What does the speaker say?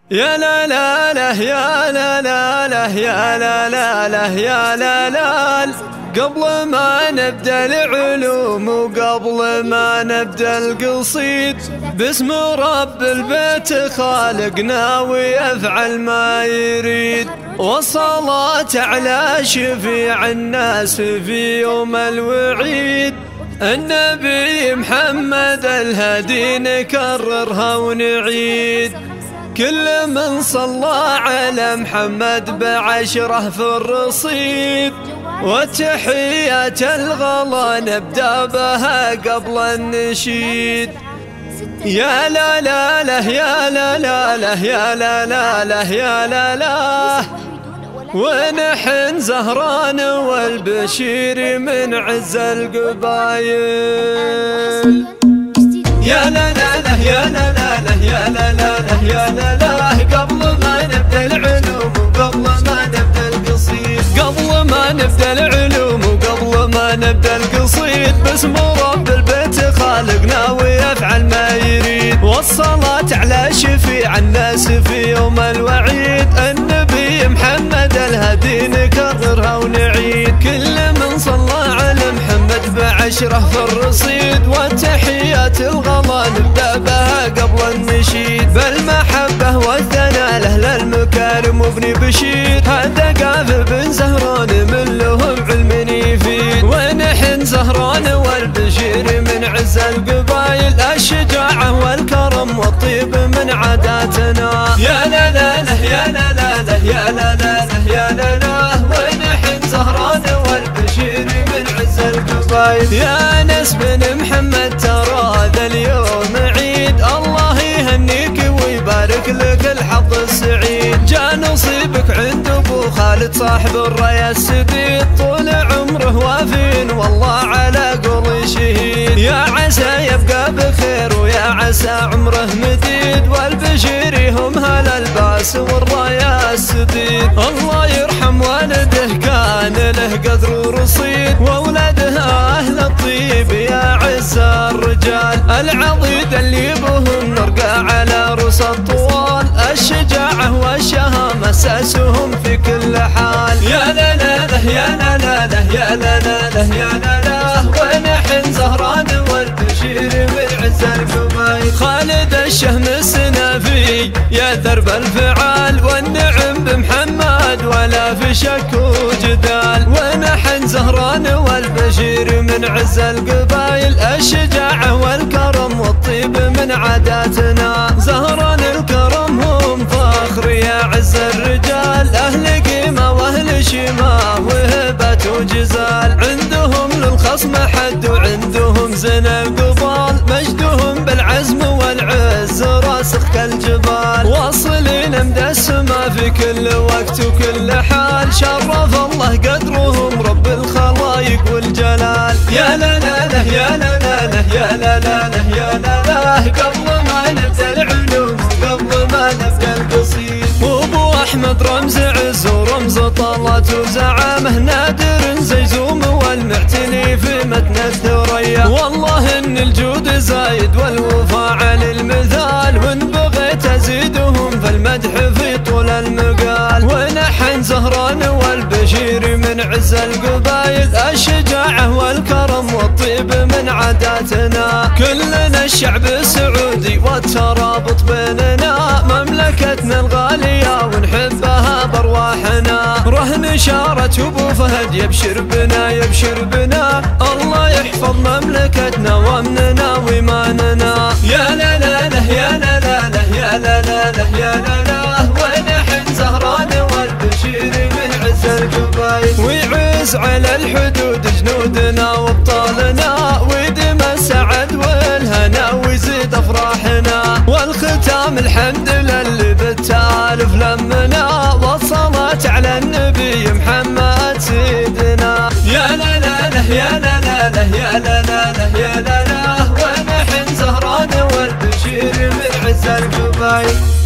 يا لا لا لا يا لا لا لا يا لا لا لا يا لا لا، قبل ما نبدأ العلوم وقبل ما نبدأ القصيد، باسم رب البيت خالقنا ويفعل ما يريد، والصلاة على شفيع الناس في يوم الوعيد، النبي محمد الهادي نكررها ونعيد. كل من صلى على محمد بعشره في الرصيد، والتحيات الغلا نبدأ بها قبل النشيد. يا لا لا لا يا لا لا لا يا لا لا لا يا لا لا، ونحن زهران والبشير من عز القبايل. يا لا لا لا يا لا لا لا يا لا لا لا يا لا لا، قبل ما نبدأ العلوم وقبل ما نبدأ القصيد، قبل ما نبدأ العلوم وقبل ما نبدأ القصيد، باسم رب البيت خالقنا ويفعل ما يريد، والصلاة على شفيع الناس في يوم الوعيد، النبي محمد الهادي نكررها ونعيد. كل من صلى على محمد بعشره في الرصيد، والتحيات الغلا نبدأ بها قبل النشيد، بالمحبة والثناء لأهل المكارم وابن بشير، هذا قاف بن زهران من لهم علم يفيد، ونحن زهران والبشير من عز القبايل، الشجاعة والكرم والطيب من عاداتنا. يا لا لا لا يا لا لا لا يا لا لا لا يا لا لا، ونحن زهران والبشير من عز القبايل. يا ناس بن محمد ترى ذا اليوم عيد، الله يهنيك ويبارك لك الحظ السعيد، جاء نصيبك عند ابو خالد صاحب الراية السديد، طول عمره وافين والله على قول شهيد، يا عسى يبقى بخير ويا عسى عمره مديد، والبشير هم هل الباس والراية السديد، الله يرحم والده كان له قدر ورصيد، واولاده اهل الطيب يا عز الرجال، العضيد اللي بهم نرقى على رؤوس الطوال، الشجاعة والشهامة اساسهم في كل حال. يا لا لا لا يا لا لا لا يا لا لا لا يا لا لا، ونحن زهران والبشير من عز القبايل. خالد الشهم السنافي يا درب الفعال، والنعم بمحمد ولا في شك وجدال، ونحن زهران والبشير من عز القبايل، الشجاعة والكرم والطيب من عاداتنا، زهران الكرم هم فخر يا عز الرجال، أهل قيمة وأهل شيمة وهبة وجزال، عندهم للخصم حد وعندهم زن القبال، مجدهم بالعزم والعز راسخ كالجبال، واصلين مدى السما في كل وقت وكل حال، شرف الله قدرهم رب الخلايق والجلال. يا لا لا لا يا لا لا لا يا لا لا لا يا لا لا، قبل ما نبدأ العلوم وقبل ما نبدأ القصيد، وابو احمد رمز عز ورمز طلات وزعامه، نادر زيزوم والمعتني في متن الثريا، والله ان الجود زايد والوفاء على المثال، وان بغيت ازيدهم فالمدح في طول المقال، ونحن زهران والبشير من عز القبايل، الشجاعة والكرم والطيب من عاداتنا، كلنا الشعب السعودي والترابط بيننا، مملكتنا الغالية ونحبها بارواحنا، رهن شارة ابو فهد يبشر بنا يبشر بنا، الله يحفظ مملكتنا وامننا وايماننا. يا لا لا لا يا لا لا لا يا لا لا لا يا لا لا، ونحن زهران والبشير من عز القبايل، ويعز على الحدود جنودنا وابطالنا، ويدم السعد والهنا ويزيد افراحنا، والختام الحمد لله بالتالف لمنا، والصلاة على النبي محمد سيدنا. يا لا لا لا يا لا لا لا يا لا لا لا يا لا لا، ونحن زهران والبشير من عز القبايل.